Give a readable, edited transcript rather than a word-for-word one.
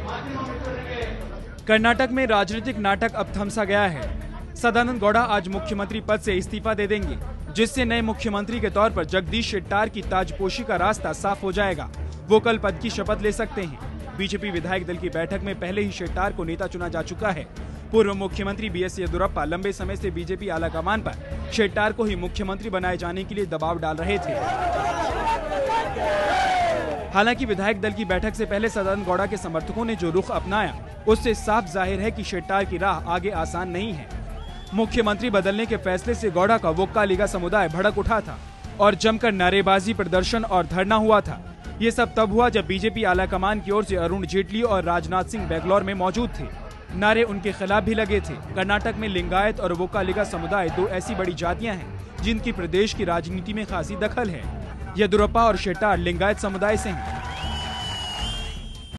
कर्नाटक में राजनीतिक नाटक अब थमसा गया है। सदानंद गौड़ा आज मुख्यमंत्री पद से इस्तीफा दे देंगे, जिससे नए मुख्यमंत्री के तौर पर जगदीश शेट्टार की ताजपोशी का रास्ता साफ हो जाएगा। वो कल पद की शपथ ले सकते हैं। बीजेपी विधायक दल की बैठक में पहले ही शेट्टार को नेता चुना जा चुका है। पूर्व मुख्यमंत्री बीएस येदियुरप्पा लंबे समय से बीजेपी आलाकमान पर शेट्टार को ही मुख्यमंत्री बनाए जाने के लिए दबाव डाल रहे थे। हालांकि विधायक दल की बैठक से पहले सदानंद गौड़ा के समर्थकों ने जो रुख अपनाया, उससे साफ जाहिर है कि शेट्टार की राह आगे आसान नहीं है। मुख्यमंत्री बदलने के फैसले से गौड़ा का वोक्कालिगा समुदाय भड़क उठा था और जमकर नारेबाजी, प्रदर्शन और धरना हुआ था। ये सब तब हुआ जब बीजेपी आलाकमान की ओर से अरुण जेटली और राजनाथ सिंह बेंगलौर में मौजूद थे। नारे उनके खिलाफ भी लगे थे। कर्नाटक में लिंगायत और वोक्कालिगा समुदाय दो ऐसी बड़ी जातियां हैं जिनकी प्रदेश की राजनीति में खासी दखल है। येदियुरप्पा और शेट्टार लिंगायत समुदाय से हैं,